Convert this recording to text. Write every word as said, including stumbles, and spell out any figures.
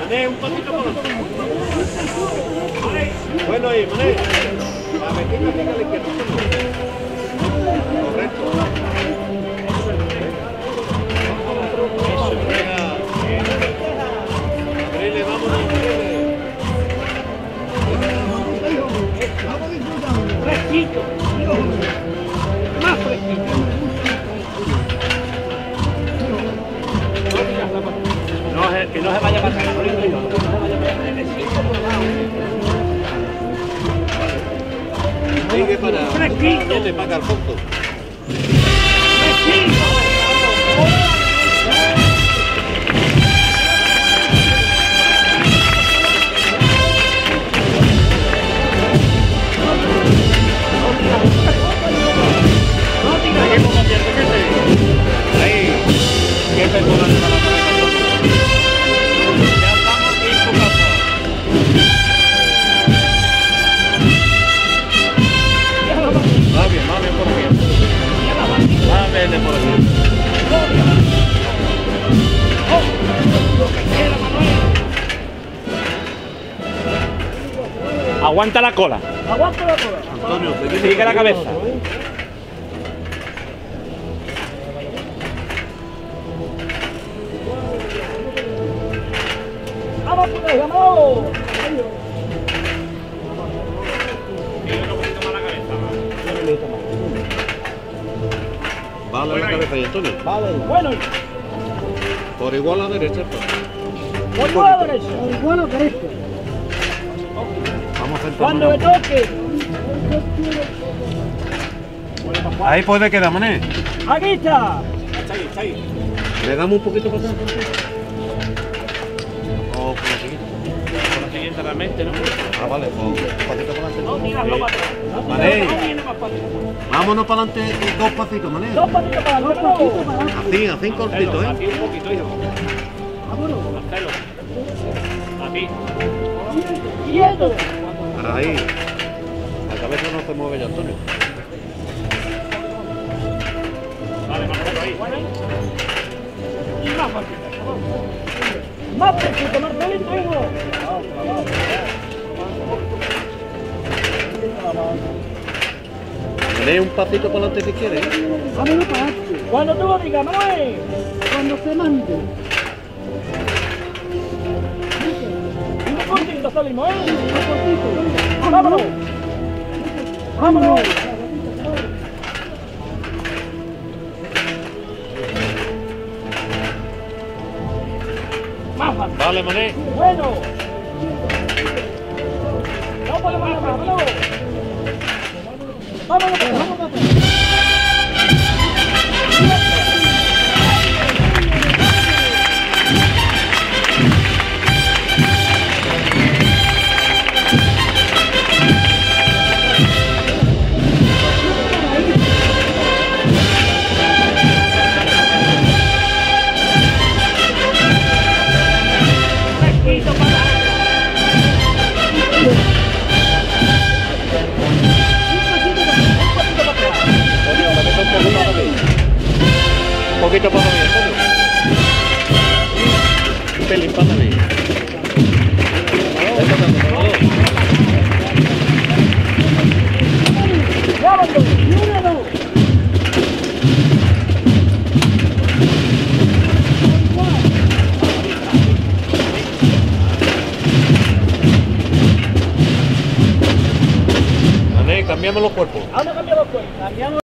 Mané, un poquito por otro. Bueno, ahí, Mané. La vecina tiene a la izquierda. Correcto. Eso, venga. Abrile, vámonos, abrile. Fresquito. Más fresquito. No, que no se vaya a pasar el ruido, no, que no se vaya a pasar el cinco por lado. Sigue para... Fresquito. Siete para el fondo. Fresquito. Ahí. ¿Qué persona le va a poner? Ya estamos en tu casa. Va bien, va bien por aquí. Va bien por aquí. Aguanta la cola. Aguanta la cola. Antonio, Sigue la cabeza. ¡Vamos, pues, vamos! Vale la cabeza ahí, Antonio. Vale, bueno. Por igual a la derecha. Por igual a la derecha. Por igual a la derecha. Vamos a centrarnos. Cuando me toque. Ahí puede quedar, Mané. Aquí está. Está ahí, está ahí. Le damos un poquito para atrás. O por la siguiente. Por la siguiente realmente, ¿no? Ah, vale, pues pasito para adelante. No, tíralo para atrás. Mané. No viene más para atrás. Vámonos para adelante dos pasitos, Mané. Dos patitos para adelante. Dos patitos para adelante. Así, así cortito, ¿eh? Aquí un poquito, hijo. Vámonos. Marcelo. Aquí. Quieto. Ahí. La cabeza no se mueve ya, Antonio. Vale, Marcelo ahí. Y más fácil. Más fresquito, Marcelito, hijo. Mané, un pasito para adelante si quieres. Vámonos para adelante. Cuando tú lo digas, Manuel. Cuando se mande. Un cortito salimos, ¿eh? Un cortito. Vámonos. Vámonos. Más fácil. Vale, Mané. Bueno. No podemos más, vámonos. Vámonos, pues, vámonos. Fresquito para atrás. Un poquito para mí, Antonio. Un pelín para mí. Vámonos, míralo. Mané, cambiamos los cuerpos. Vamos a cambiar los cuerpos. Cambiamos